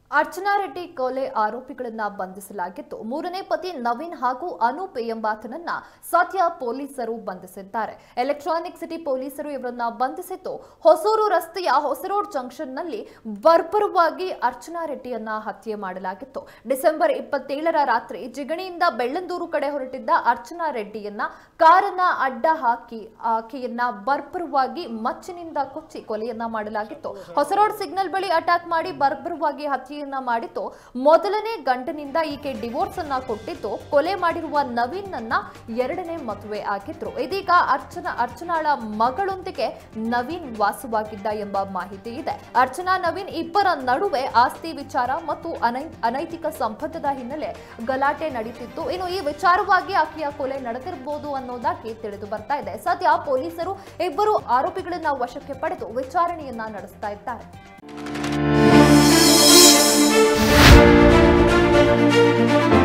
ಅರ್ಚನಾ ರೆಡ್ಡಿ ಕೊಲೆ ಆರೋಪಿಗಳನ್ನ ಬಂಧಿಸಲಾಗಿತ್ತು. ಮೂರನೇ ಪತಿ ನವೀನ್ ಹಾಗೂ ಅನೂಪ್ ಎಂಬಾತನನ್ನ ಸದ್ಯ ಪೊಲೀಸರು ಬಂಧಿಸಿದ್ದಾರೆ. ಎಲೆಕ್ಟ್ರಾನಿಕ್ ಸಿಟಿ ಪೊಲೀಸರು ಇವರನ್ನ ಬಂಧಿಸಿದ್ದು ಹೊಸೂರು ರಸ್ತೆಯ ಹೊಸರೋಡ್ ಜಂಕ್ಷನ್ನಲ್ಲಿ ಬರ್ಬರವಾಗಿ ಅರ್ಚನಾ ರೆಡ್ಡಿಯನ್ನ ಹತ್ಯೆ ಮಾಡಲಾಗಿತ್ತು. ಡಿಸೆಂಬರ್ 27ರ ರಾತ್ರಿ ಜಿಗಣಿಯಿಂದ ಬೆಳ್ಳಂದೂರು ಕಡೆ ಹೊರಟಿದ್ದ ಅರ್ಚನಾ ರೆಡ್ಡಿಯನ್ನ ಕಾರನ್ನ ಅಡ್ಡ ಹಾಕಿ ಆಕೆಯನ್ನ ಬರ್ಬರವಾಗಿ ಮಚ್ಚಿನಿಂದ ಕೊಚ್ಚಿ ಕೊಲೆಯನ್ನ ಮಾಡಲಾಗಿತ್ತು. ಹೊಸರೋಡ್ ಸಿಗ್ನಲ್ ಬಳಿ ಅಟ್ಯಾಕ್ ಮಾಡಿ ಬರ್ಬರವಾಗಿ ಹತ್ಯೆ ಮಾಡಿತ್ತು. ಮೊದಲನೇ ಗಂಡನಿಂದ ಈಕೆ ಡಿವೋರ್ಸ್ ಅನ್ನ ಕೊಟ್ಟಿದ್ದು, ಕೊಲೆ ಮಾಡಿರುವ ನವೀನ್ ಅನ್ನ ಎರಡನೇ ಮದುವೆ ಆಗಿದ್ರು. ಇದೀಗ ಅರ್ಚನಾಳ ಮಗಳೊಂದಿಗೆ ನವೀನ್ ವಾಸವಾಗಿದ್ದ ಎಂಬ ಮಾಹಿತಿ ಇದೆ. ಅರ್ಚನಾ ನವೀನ್ ಇಬ್ಬರ ನಡುವೆ ಆಸ್ತಿ ವಿಚಾರ ಮತ್ತು ಅನೈತಿಕ ಸಂಬಂಧದ ಹಿನ್ನೆಲೆ ಗಲಾಟೆ ನಡೀತಿತ್ತು. ಇನ್ನು ಈ ವಿಚಾರವಾಗಿ ಆಕೆಯ ಕೊಲೆ ನಡೆದಿರಬಹುದು ಅನ್ನೋದಾಗಿ ತಿಳಿದು ಬರ್ತಾ ಇದೆ. ಸದ್ಯ ಪೊಲೀಸರು ಇಬ್ಬರು ಆರೋಪಿಗಳನ್ನ ವಶಕ್ಕೆ ಪಡೆದು ವಿಚಾರಣೆಯನ್ನ ನಡೆಸ್ತಾ ಇದ್ದಾರೆ. Thank you.